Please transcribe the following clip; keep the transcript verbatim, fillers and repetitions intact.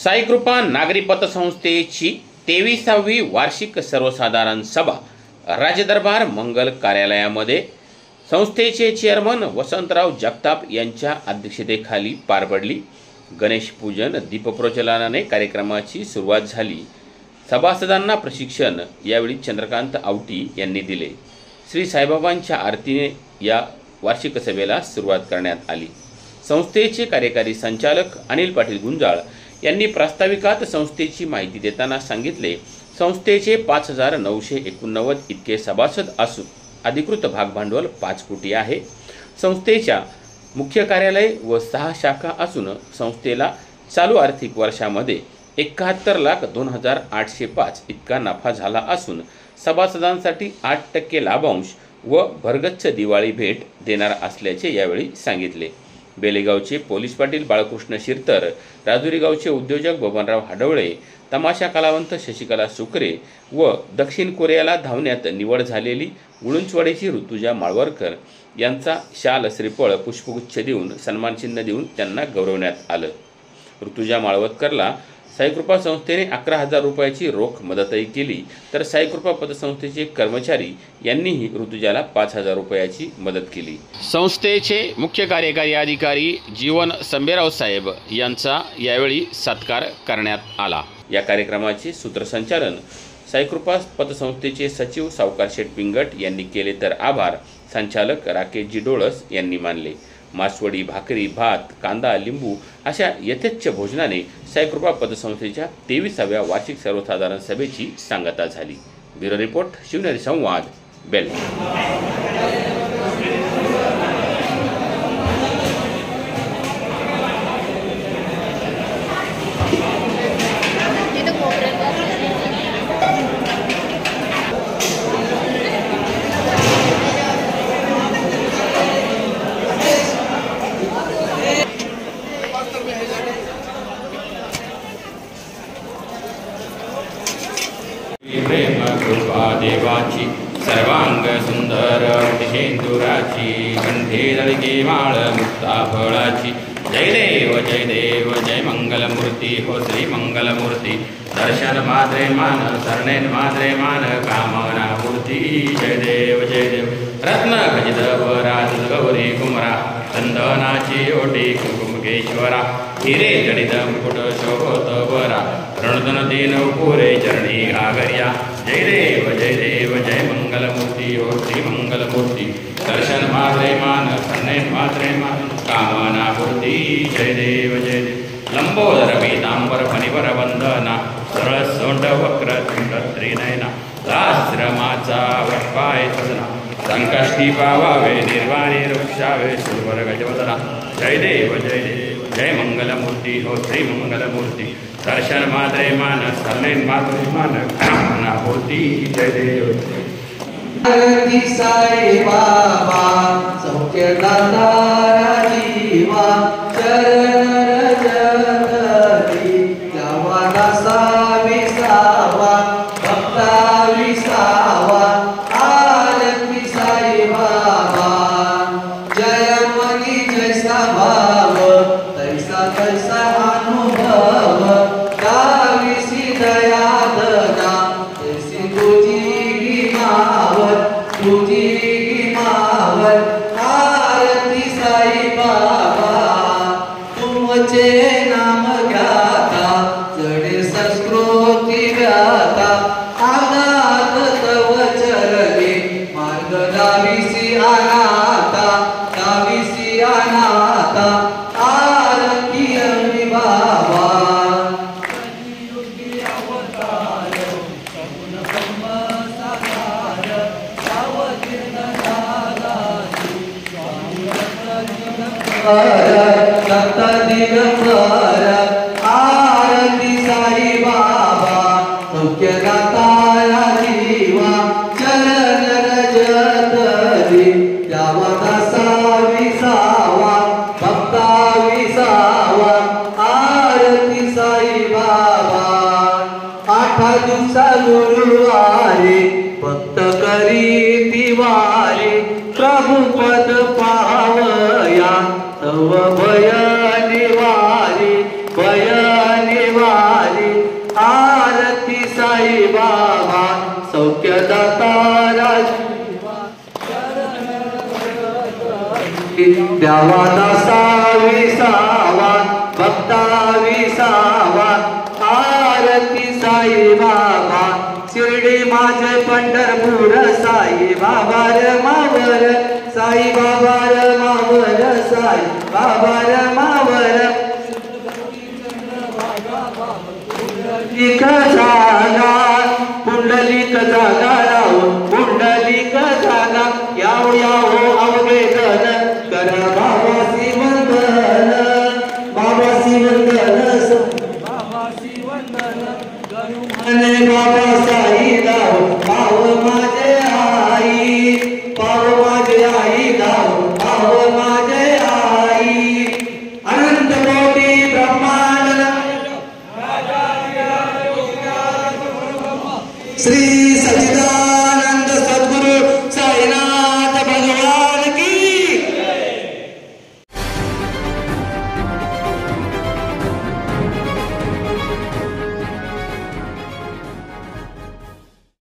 साईकृपा नागरी पतसंस्थेची तेविसावी वार्षिक सर्वसाधारण सभा राजदरबार मंगल कार्यालयामध्ये संस्थेचे चेअरमन वसंतराव जगताप यांच्या अध्यक्षतेखाली पार पडली। गणेश पूजन दीपप्रज्वलनाने कार्यक्रमाची सुरुवात झाली। सभासदांना प्रशिक्षण यावेळी चंद्रकांत आवटी यांनी दिले। श्री साईबाबांच्या आरतीने या वार्षिक सभेला सुरुवात करण्यात आली। संस्थेचे कार्यकारी संचालक अनिल पाटील गुंजाळ यांनी प्रास्ताविकात संस्थेची माहिती देताना सांगितले, संस्थेचे पाच हजार नऊशे एकोणनव्वद इतके सभासद असून अधिकृत भागभांडवल पाच कोटी आहे। संस्थेच्या मुख्य कार्यालय व सहा शाखा असून संस्थेला चालू आर्थिक वर्षामध्ये एकाहत्तर लाख दोन हजार आठशे पाच इतका नफा झाला असून सभासदांसाठी आठ टक्के लाभांश व भरगच्च दिवाळी भेट देणार असल्याचे यावेळी सांगितले। बेलेगावचे पोलीस पाटील बाळकृष्ण शिरतर, राजुरी गावचे उद्योजक बबनराव हाडवळे, तमाशा कलावंत शशिकला सुकरे व दक्षिण कोरियाला धावण्यात निवड झालेली उळुंचवाडीची ऋतुजा माळवरकर यांचा शाल श्रीफळ पुष्पगुच्छ देऊन सन्मानचिन्ह देऊन त्यांना गौरवण्यात आलं। ऋतुजा माळवरकरला साईकृपा संस्थेने अकरा हजार रुपयाची रोख मदतही केली, तर साईकृपा पतसंस्थेचे कर्मचारी यांनीही ऋतुजाला पाच हजार रुपयाची मदत केली। संस्थेचे मुख्य कार्यकारी अधिकारी जीवन संबेराव साहेब यांचा यावेळी सत्कार करण्यात आला। या कार्यक्रमाचे सूत्रसंचालन साईकृपा पतसंस्थेचे सचिव सावकार शेठ पिंगट यांनी केले, तर आभार संचालक राकेशजी डोळस यांनी मानले। मासवडी, भाकरी, भात, कांदा, लिंबू अशा यथेच्छ भोजनाने साईकृपा पतसंस्थेच्या तेविसाव्या वार्षिक सर्वसाधारण सभेची सांगता झाली। ब्युरो रिपोर्ट, शिवनेरी संवाद, बेल। प्रेम कृपा देवाची सर्वांग सुंदर हेंदुराची कंठे दळके माळ मुक्ता फळाची। जय देव जय देव जय मंगलमूर्ती हो श्री मंगलमूर्ती। दर्शन मात्रे मान सरणे मात्रे मान कामना पूर्ती। जय देव जय देव रत्न खचित वराज गौरी कुमरा चंदनाची ओटी कुंकुमकेश्वरा। हिरे जडित मुकुट शोभत बरा रणधन तीन पुरे चरणी आगर्या। जय देव जय देव जय मंगलमूर्ती हो श्री मंगलमूर्ती। दर्शन मात्रे मान सरणे मात्रे मान कामना पूर्ती। जय देव जय देव लंबोदर पीतांबर फणिवर वंदना सरळ सोंड वक्र त्रिनयना। आश्रमाचा वटपाय सदना संकष्टी पावावे निर्वाणी वृक्षावे सुरवर गजवदना। जय देव जय देव जय मंगलमूर्ती हो श्री मंगलमूर्ती। दर्शन मात्रे मान सरणे मात्रे मान कामना पूर्ती। जय देव आरती साई बाबा सौख्यदाता जीवा चरण रजतरी जावा साविसावा भक्ता विसावा। आरती साई बाबा जय मनी जैसा भाव तैसा तैसा अनुभव। गाविसी दया दना तैसी तुझी मावळ तुझी मावळ। आरती साई बाबा तुमचे नाम घ्याता जडे संस्कृती व्याता। आगात तव चरणी मार्ग गाविसी अनाथा गाविसी अनाथा। आरती अवनी बाबा दत्त दिगंबर। आरती साई बाबा सौख्यदाता जीवा चरण रजतरी जावा विसावा भक्ता विसावा। आरती साई बाबा आठा दिवसा गुरुवारी भक्त करी दिवारी प्रभु पद पावया तव भय निवारी भय निवारी। द्यावा दासा विसावा भक्ता विसावा आरती साई बाबा शिर्डी माझे पंढरपूर साई बाबा र मावर साई बाबा र मावर साई बाबा र मावर पुंडलिक जागा पुंडलिक जागा राव पुंडलिक जागा याव याव अवघे गण करा बाबासी वंदन बाबासी वंदन बाबासी वंदन अने बाबा साई दाव पाव माझे आई पाव माझे आई दाव पाव माझे